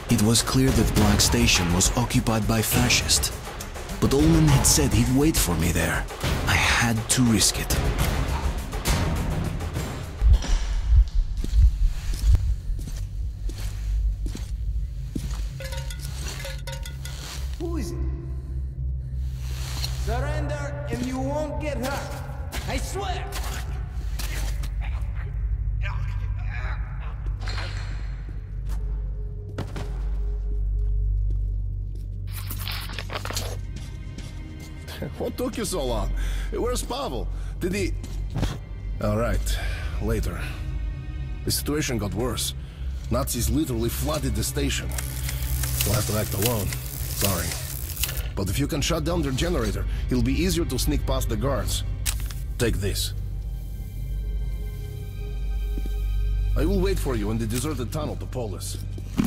It was clear that Black Station was occupied by fascists. But Ullman had said he'd wait for me there. I had to risk it. Who is it? Surrender and you won't get hurt. I swear! What took you so long? Where's Pavel? Did he... All right, later. The situation got worse. Nazis literally flooded the station. We'll have to act alone. Sorry. But if you can shut down their generator, it'll be easier to sneak past the guards. Take this. I will wait for you in the deserted tunnel to Polis.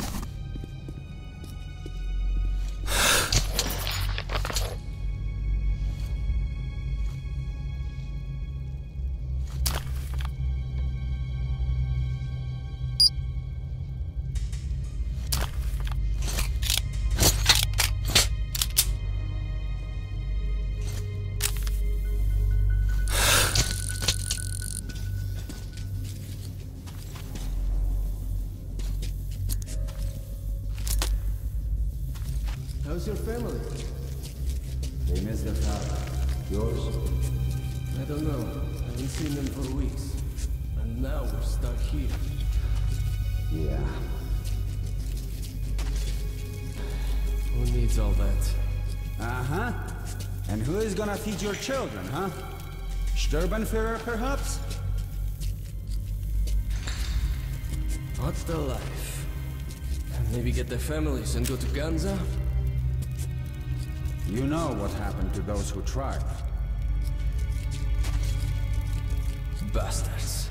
How's your family? They miss their father. Yours? I don't know. I haven't seen them for weeks. And now we're stuck here. Yeah. Who needs all that? Uh-huh. And who is gonna feed your children, huh? Sturbenführer, perhaps? What's the life? Maybe get their families and go to Ganza? You know what happened to those who tried. Bastards.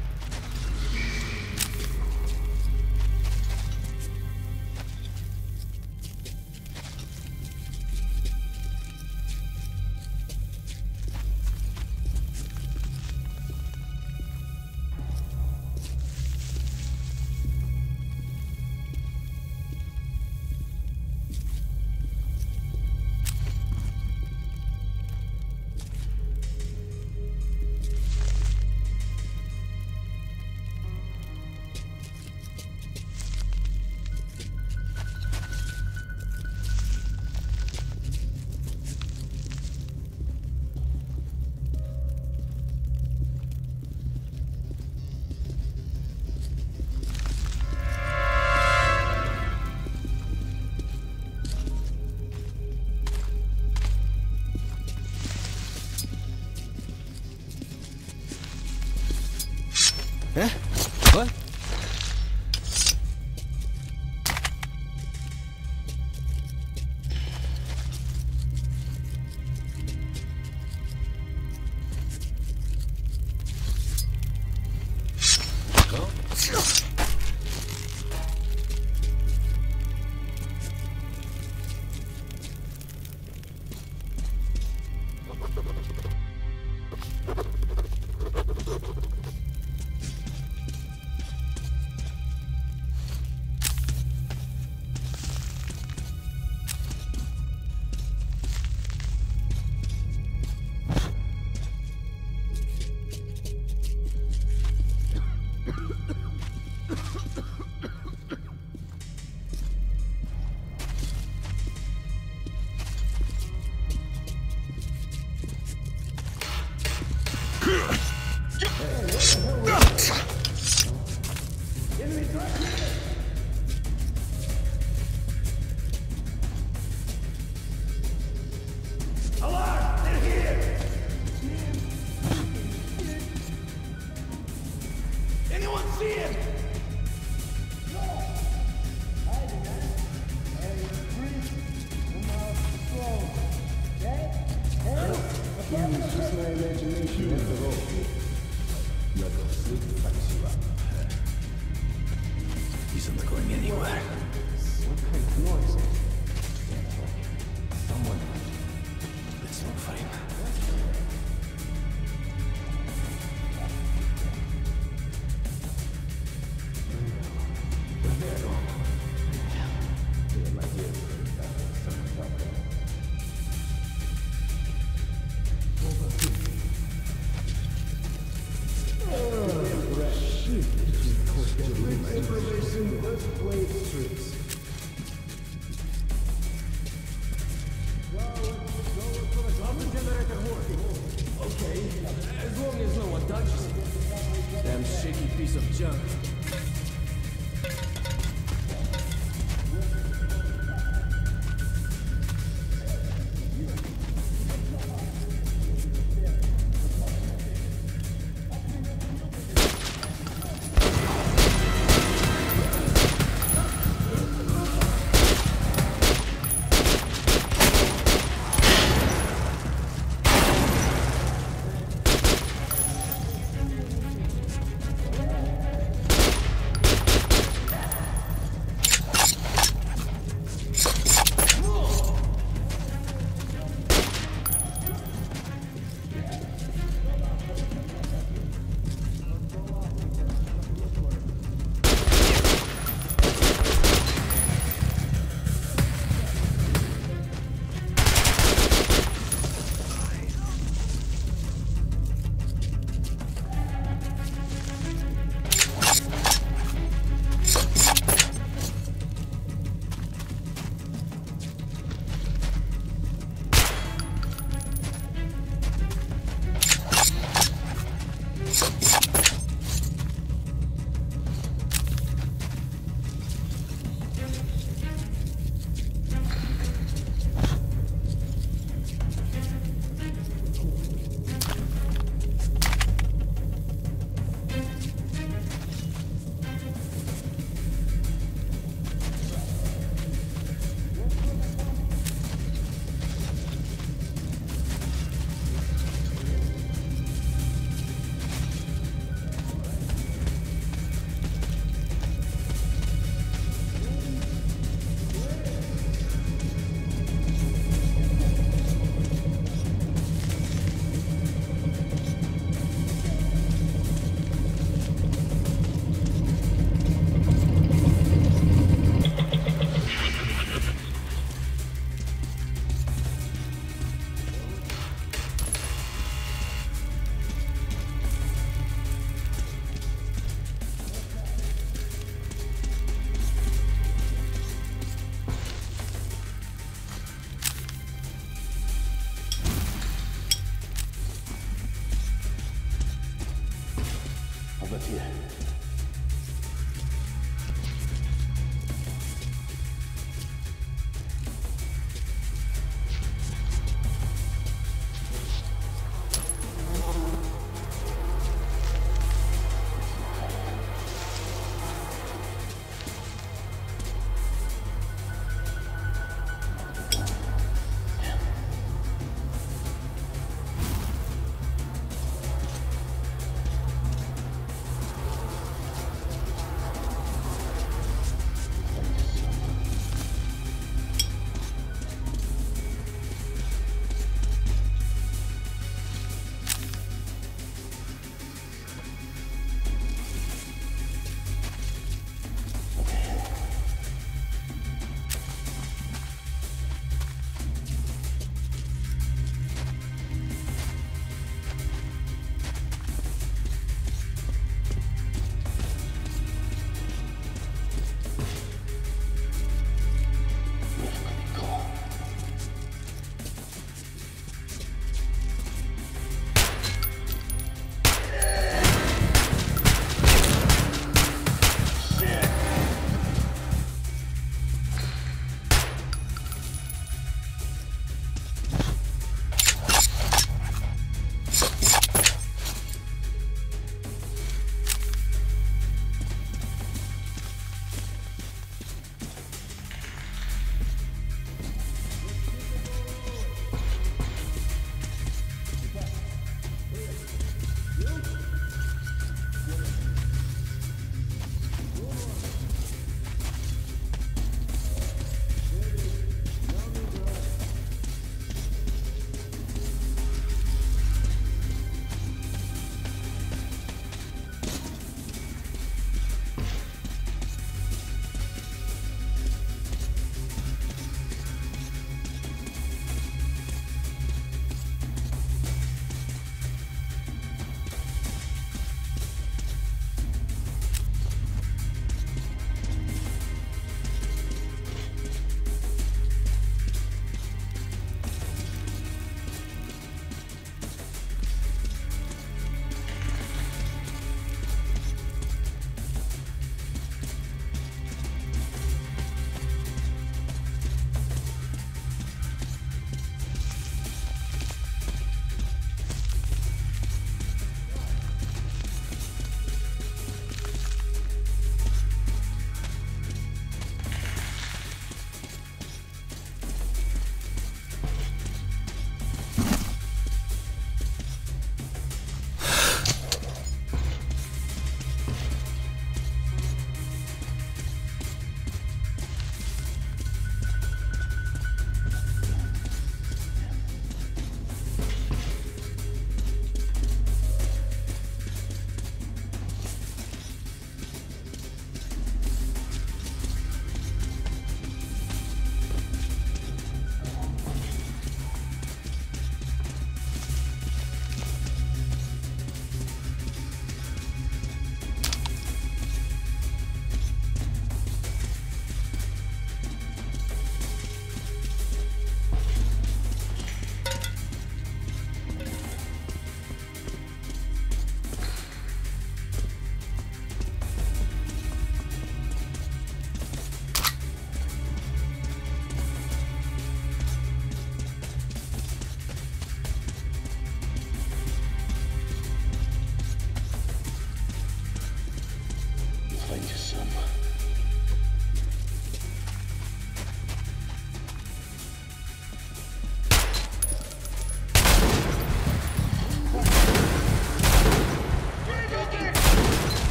Eh? What? He's not going anywhere. What kind of noise? Someone. Let's look for him. Information does play its tricks. Okay, as long as no one touches it. Damn shaky piece of junk. Here.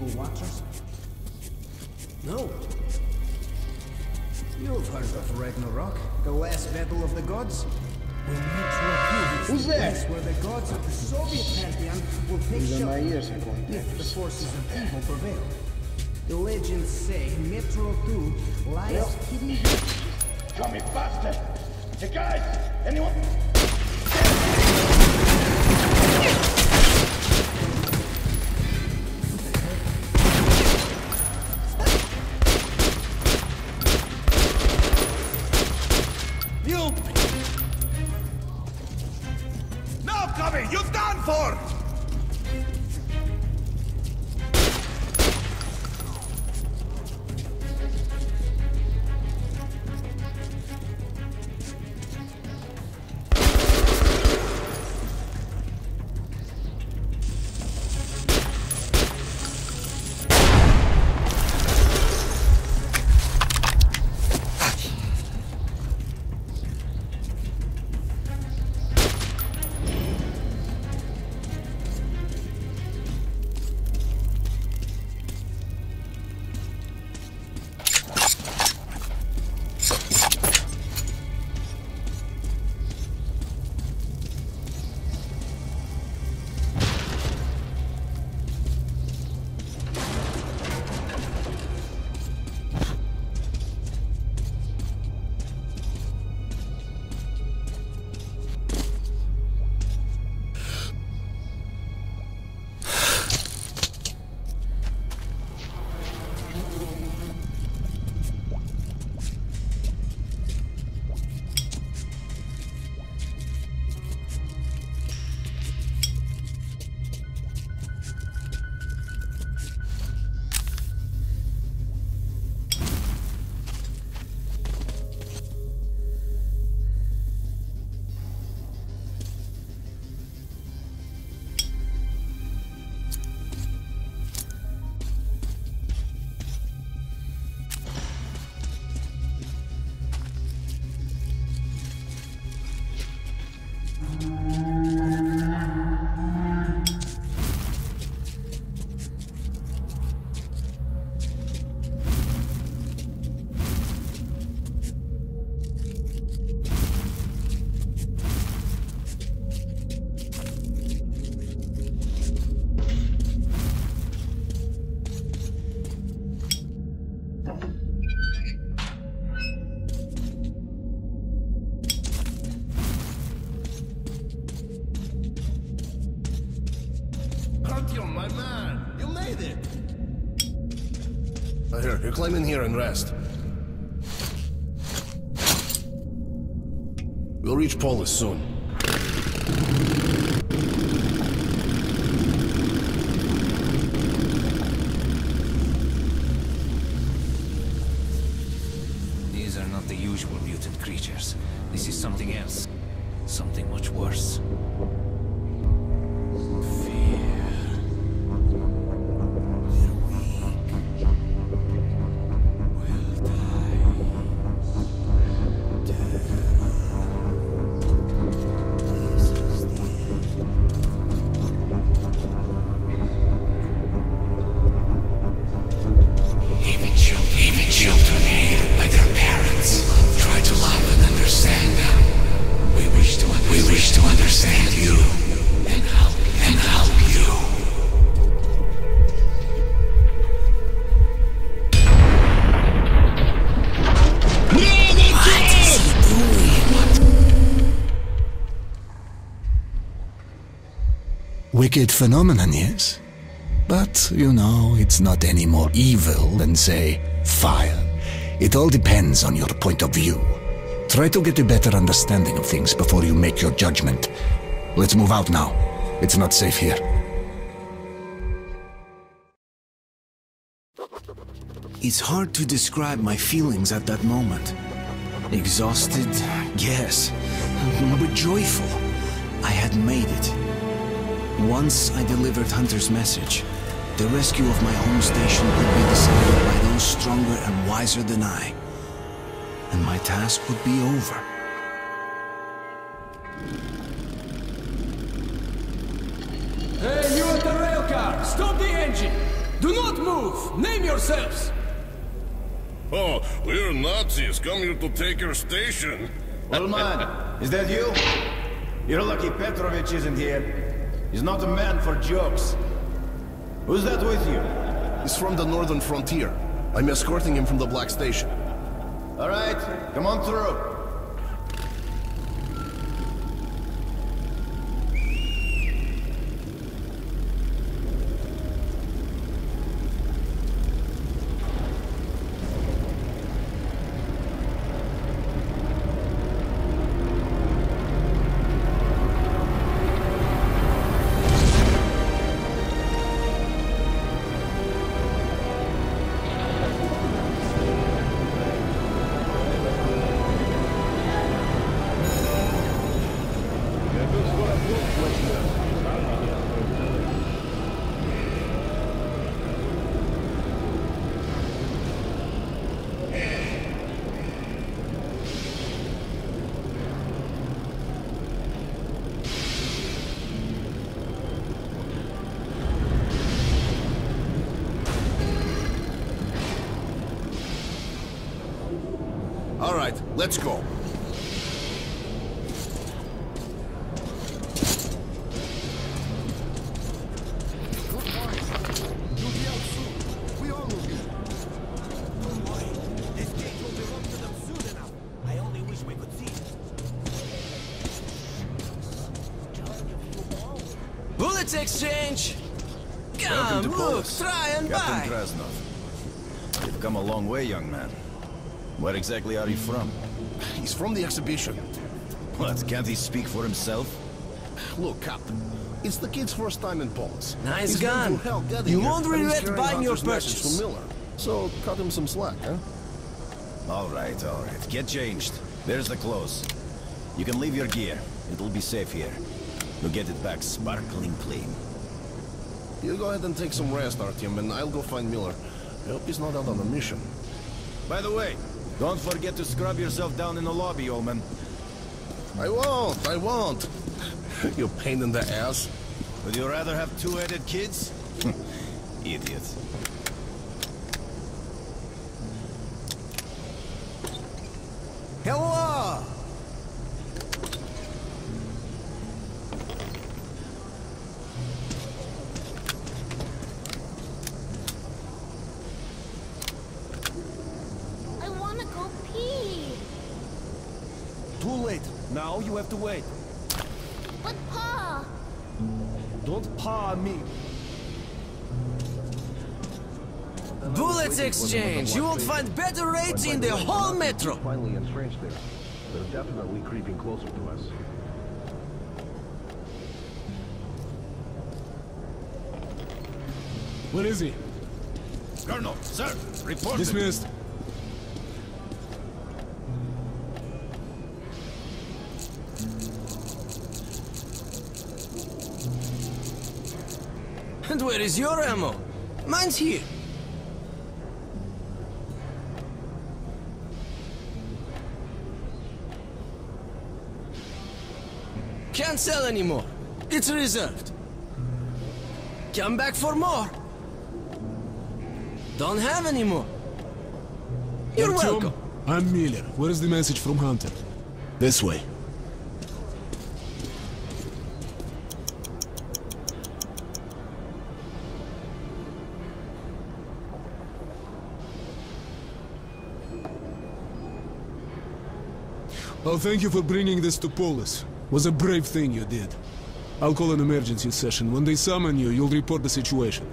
invisible watchers? No. You've heard of Ragnarok, The last battle of the gods? when Metro Who's there? place where the gods of the Soviet pantheon will take shelter if the forces of evil prevail. The legends say Metro 2 lies hidden. Coming faster! Hey guys! Anyone? You! No, Cubby! You're done for! Artyom, my man! You made it! Here, you climb in here and rest. We'll reach Polis soon. These are not the usual mutant creatures. This is something else. Something much worse. Even children hated by their parents try to love and understand them. We wish to understand you and help you. Wicked phenomenon, yes? But, you know, it's not any more evil than, say, fire. It all depends on your point of view. Try to get a better understanding of things before you make your judgment. Let's move out now. It's not safe here. It's hard to describe my feelings at that moment. Exhausted, yes, but joyful. I had made it. Once I delivered Hunter's message, the rescue of my home station would be decided by those stronger and wiser than I. And my task would be over. Hey, you at the rail car! Stop the engine! Do not move! Name yourselves! Oh, we're Nazis come here to take your station. Old man, is that you? You're lucky Petrovich isn't here. He's not a man for jokes. Who's that with you? He's from the northern frontier. I'm escorting him from the Black Station. All right, come on through. All right, let's go. Bullets exchange! Welcome Come, to look, Polis. try and Captain buy! Krasnov. You've come a long way, young man. Where exactly are you from? He's from the exhibition. What, can't he speak for himself? Look, Captain, it's the kid's first time in Polis. Nice He's gun. been through hell getting You here, won't and he's regret carrying buying your Hunter's message purchase. to Miller. So cut him some slack, huh? All right. Get changed. There's the clothes. You can leave your gear. It'll be safe here. You'll get it back sparkling clean. You go ahead and take some rest, Artyom, and I'll go find Miller. I hope he's not out on a mission. By the way, don't forget to scrub yourself down in the lobby, old man. I won't. You pain in the ass. Would you rather have two-headed kids? Idiot. Hello! I wanna go pee. Too late. Now you have to wait. But Pa! Don't paw me. Bullets exchange! You won't find better rates in the whole metro! Finally entrenched there. They're definitely creeping closer to us. Where is he? Colonel, sir, report. Dismissed. And where is your ammo? Mine's here. Can't sell anymore. It's reserved. Come back for more. Don't have any more. You're Artyom, welcome. I'm Miller. Where is the message from Hunter? This way. Oh, thank you for bringing this to Polis. Was a brave thing you did. I'll call an emergency session. When they summon you, you'll report the situation.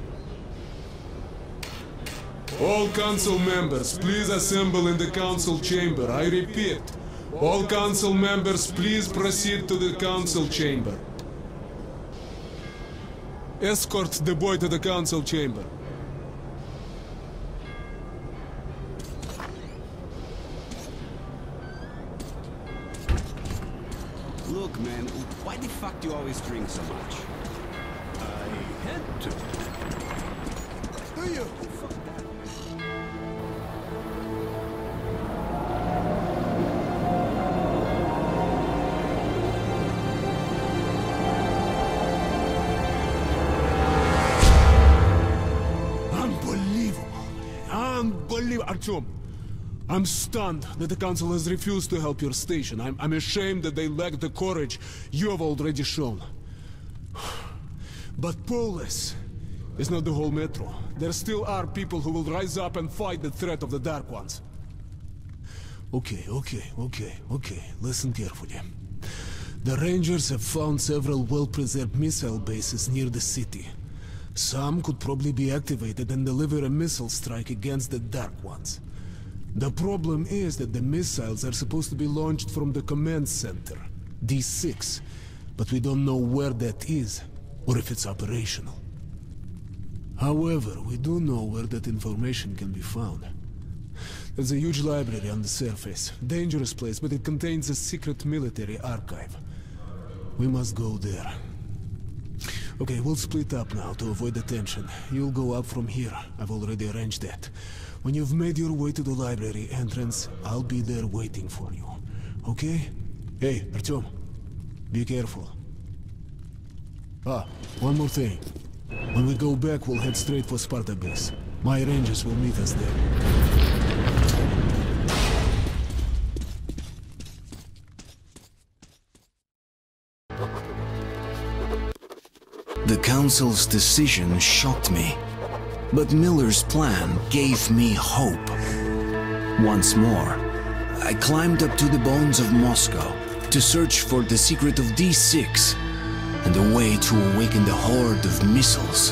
All council members, please assemble in the council chamber. I repeat, all council members, please proceed to the council chamber. Escort the boy to the council chamber. Look, man, why the fuck do you always drink so much? I had to. Do you? Artyom, I'm stunned that the Council has refused to help your station. I'm ashamed that they lack the courage you have already shown. But Polis is not the whole Metro. There still are people who will rise up and fight the threat of the Dark Ones. Okay. Listen carefully. The Rangers have found several well-preserved missile bases near the city. Some could probably be activated and deliver a missile strike against the Dark Ones. The problem is that the missiles are supposed to be launched from the command center, D6, but we don't know where that is, or if it's operational. However, we do know where that information can be found. There's a huge library on the surface. Dangerous place, but it contains a secret military archive. We must go there. Okay, we'll split up now to avoid the tension. You'll go up from here. I've already arranged that. When you've made your way to the library entrance, I'll be there waiting for you. Okay? Hey, Artyom. Be careful. One more thing. When we go back, we'll head straight for Sparta base. My Rangers will meet us there. The Council's decision shocked me, but Miller's plan gave me hope. Once more, I climbed up to the bones of Moscow to search for the secret of D6 and a way to awaken the horde of missiles.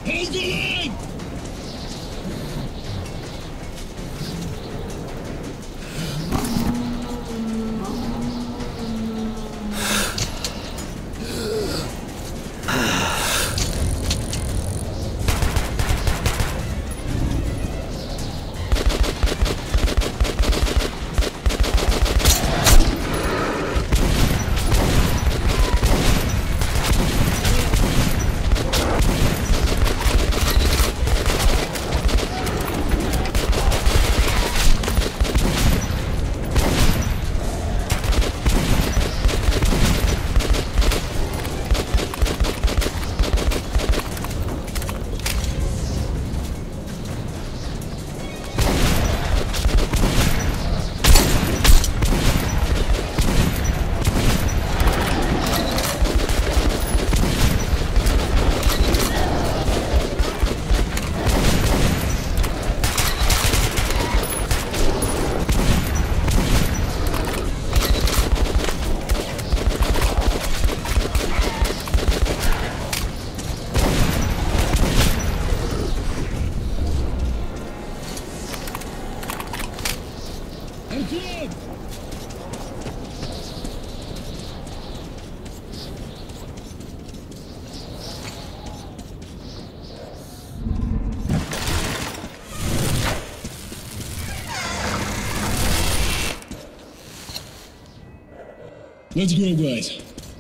Hold the line! Let's go, guys.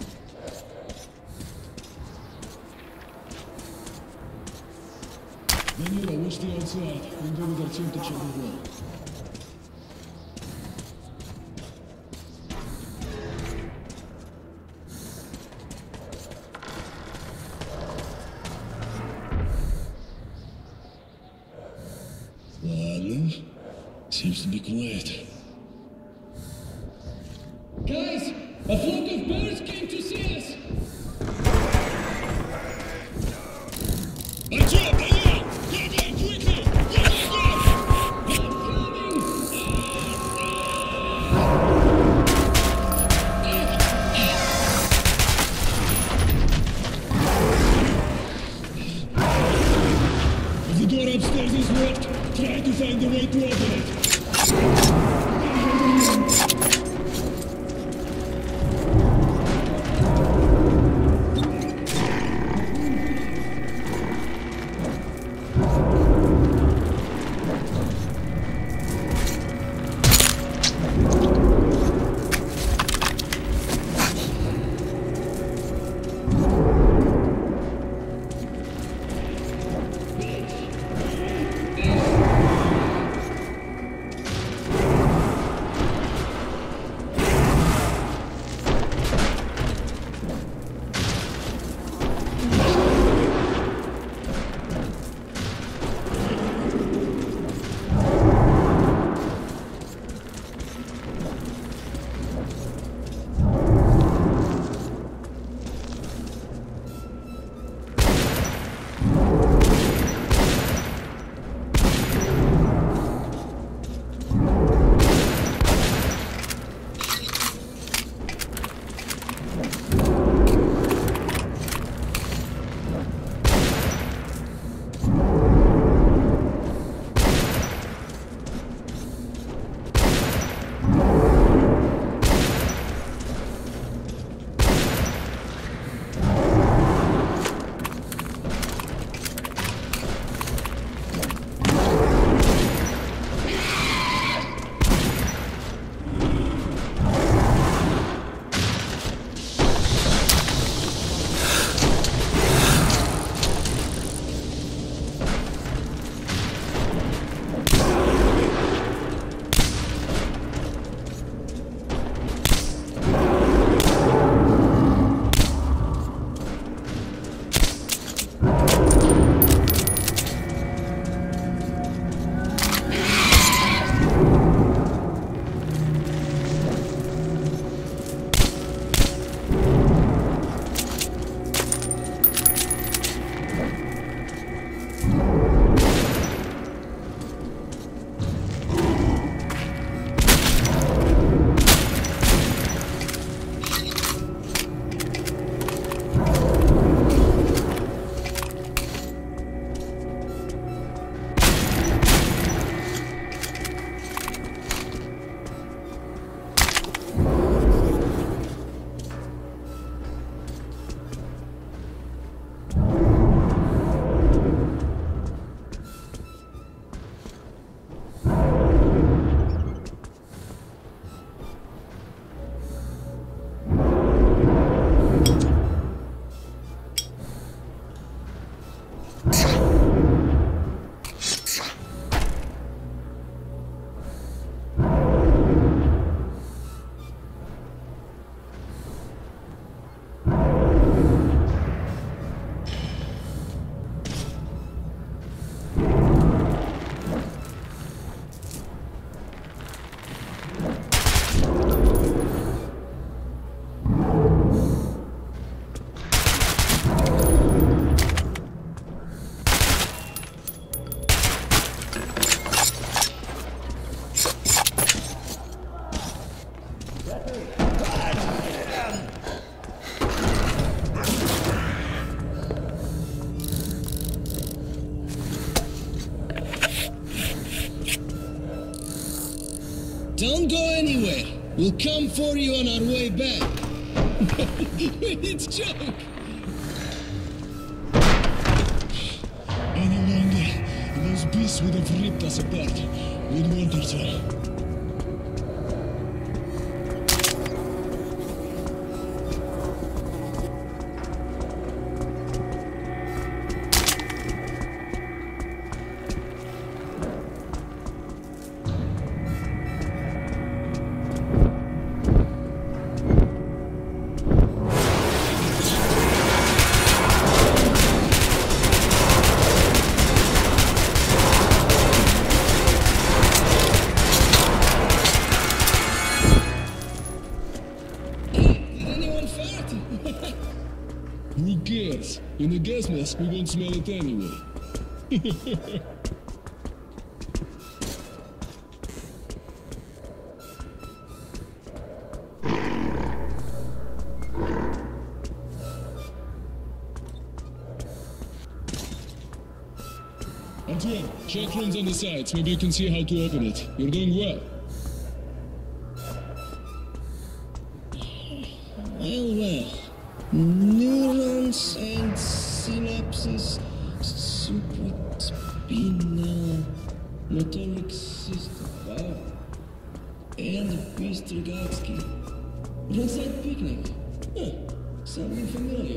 Danilo, we'll stay outside. We'll go with our team to check the wall. Ладно. Seems to be quiet. Guys! A flock of birds came to see us! Артём, Данил! Давай, quickly! Go, go, go! I'm coming! If the door upstairs is locked, try to find a way to open it. Don't go anywhere. We'll come for you on our way back. It's a joke. Any longer, those beasts would have ripped us apart. We'd want our time. Who cares? In the gas mask, we won't smell it anyway. Antoine, check rooms on the sides. Maybe you can see how to open it. You're doing well. Well. Neurons and synapses, supraspinal motoric system. Wow. And Bystrogatsky. Roadside picnic. Huh. Something familiar.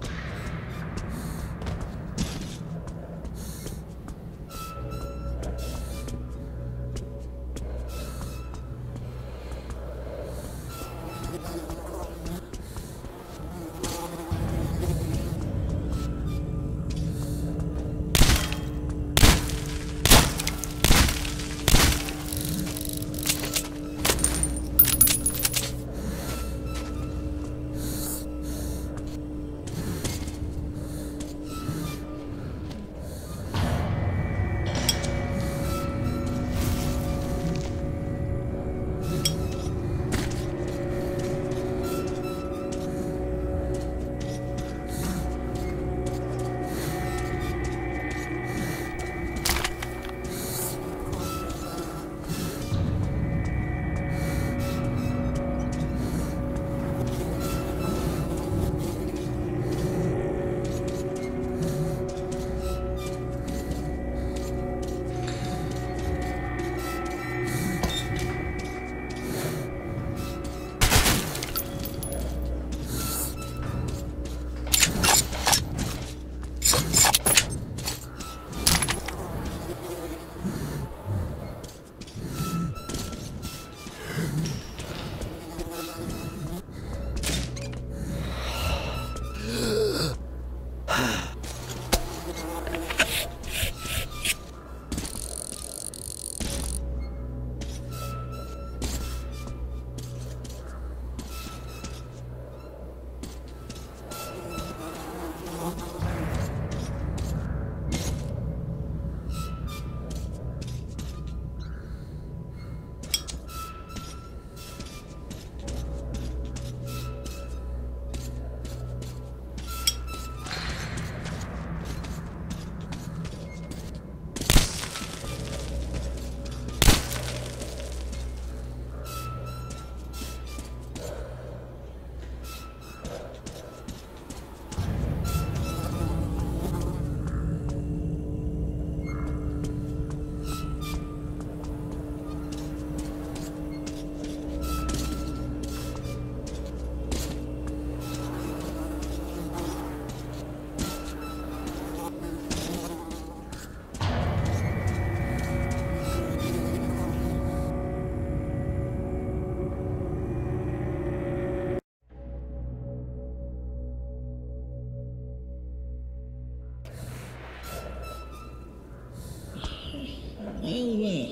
Well.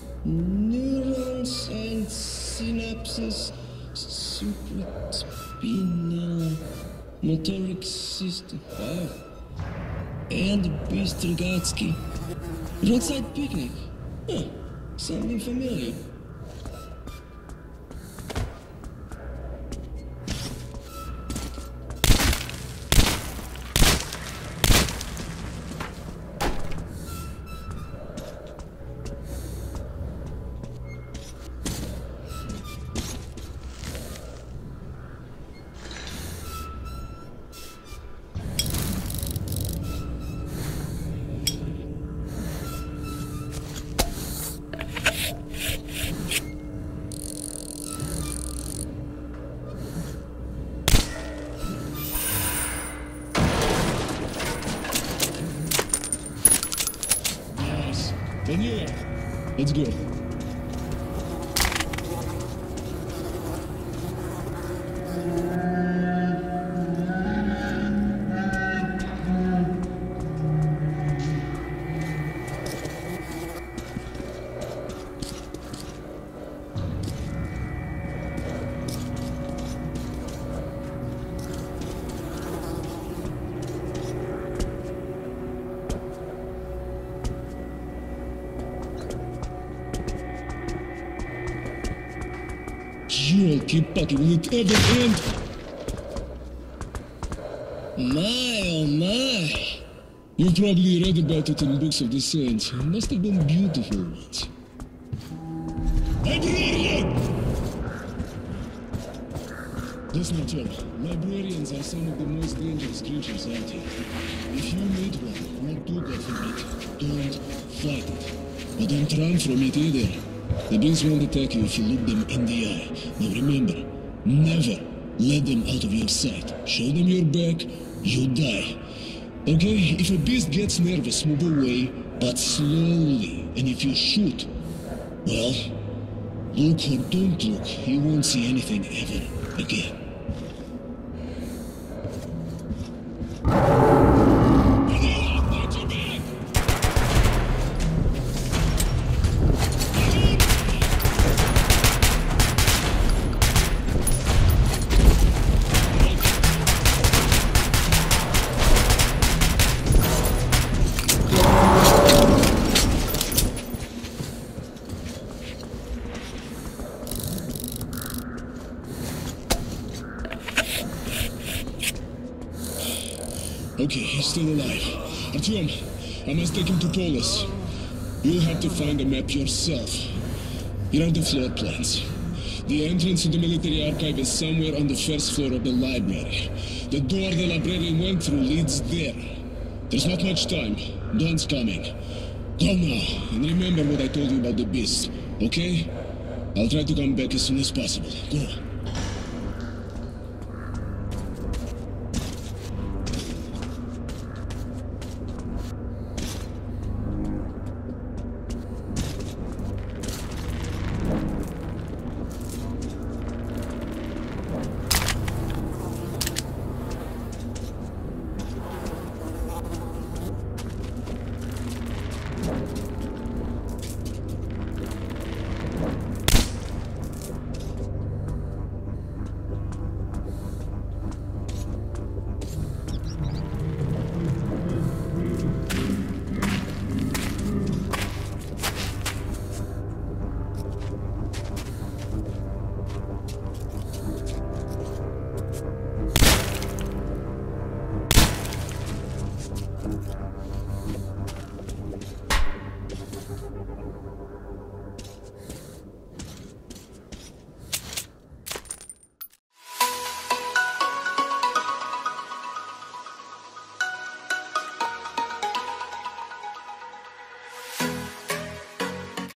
Neurons and synapses, supraspinal motoric system. Wow. And Bystrogatsky. Roadside picnic. Huh. Something familiar. Vanilla, let's go. Keep will it ever end? My, oh my. You've probably read about it in books of the saints. It must have been beautiful ones. Librarian! That's not all. Librarians are some of the most dangerous creatures out here. If you meet one, or do God forbid, don't fight it. But don't run from it either. The beings won't attack you if you look them in the eye. Now remember, never let them out of your sight. Show them your back, you die. Okay? If a beast gets nervous, move away, but slowly. And if you shoot, well, look or don't look, you won't see anything ever again. Okay, he's still alive. Artyom, I must take him to Polis. You'll have to find a map yourself. Here are the floor plans. The entrance to the military archive is somewhere on the first floor of the library. The door the librarian went through leads there. There's not much time. Dawn's coming. Go now, and remember what I told you about the beast, okay? I'll try to come back as soon as possible. Go.